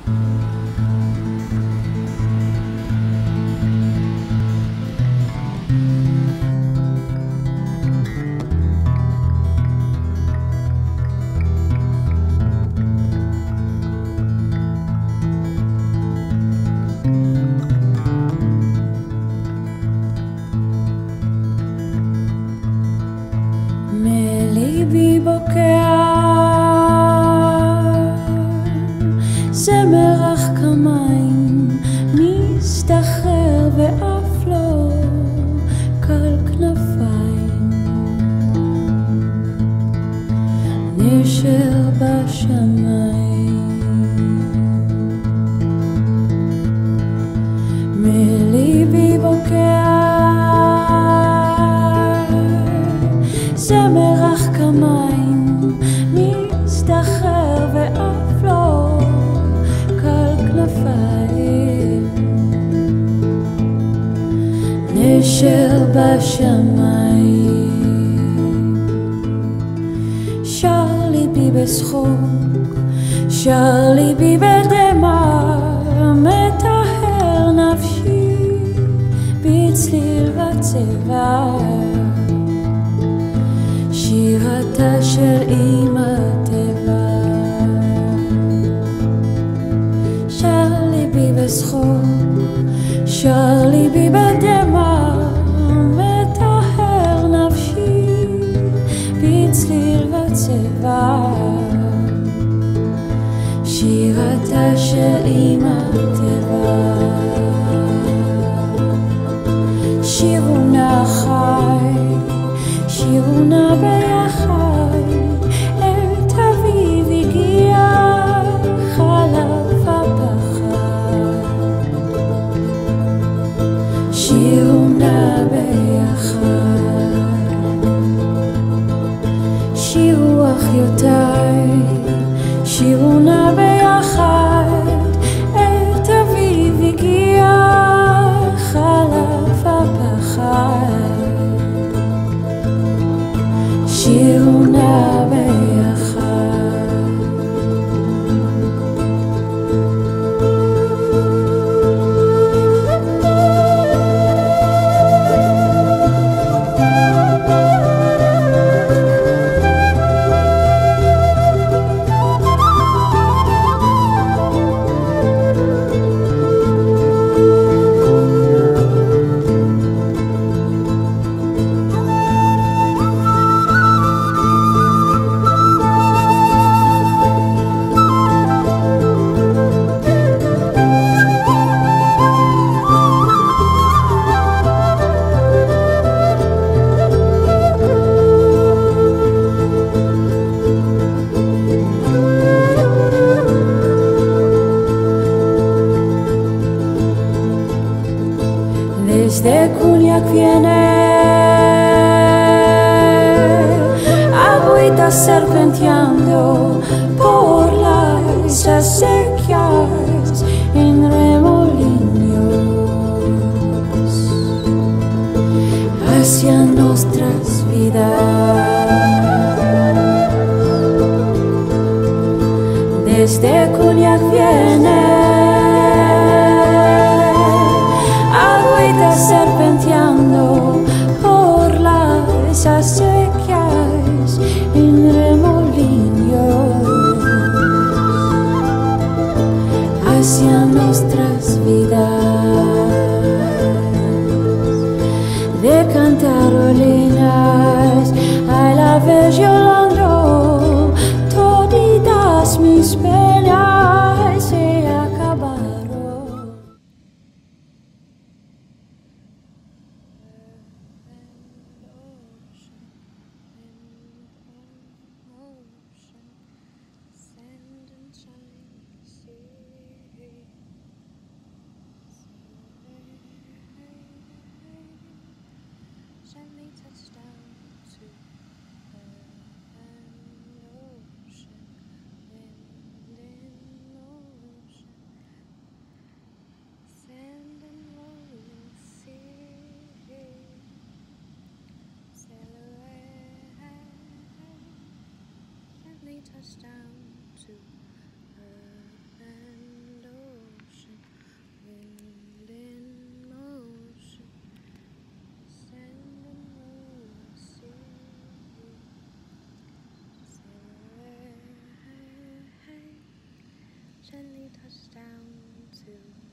מליבי בוקע זמר אך כמים מסתחרר ואף לא קל כנפיים נשר בשמיים מליבי בוקע זמר אך כמים מסתחרר ואף לא קל כנפיים נשר בשמיים שר ליבי בשחוק שר ליבי בדמע מטהר נפשי בצליל וצבע שירתה של אמא טבע שר ליבי בשחוק שר ליבי בדמע מטהר נפשי בצליל וצבע שירתה של אמא טבע שירו נא חי שירו נא ביחד את אביב הגיע חלף הפחד שירו נא ביחד שירו אחיותיי שירו נא ביחד את אביב הגיע חלף הפחד שירו נא ביחד Desde Cunyac viene agüita serpenteando por las acequias en remolinos hacia nuestras vidas. Desde Cunyac viene serpenteando por las acequias en remolinos hacia nuestras vidas. De cantarolinas a la vez llorando toditas mis penas se acabaron. Gently touch down to ocean, wind in motion, sand and rolling sea, sail away, gently touch down to earth and Gently touch down to